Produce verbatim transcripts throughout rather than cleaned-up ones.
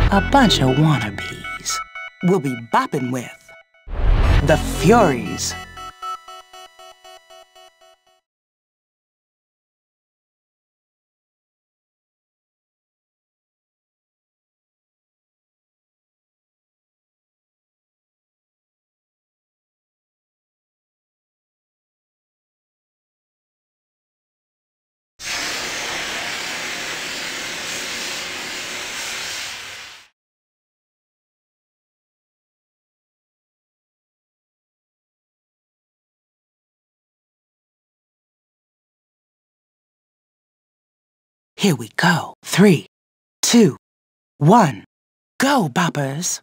A bunch of wannabes we'll be bopping with the Furies. Here we go. Three, two, one. Go, boppers.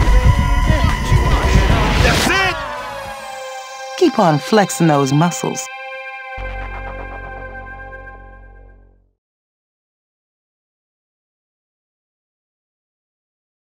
Keep on flexing those muscles.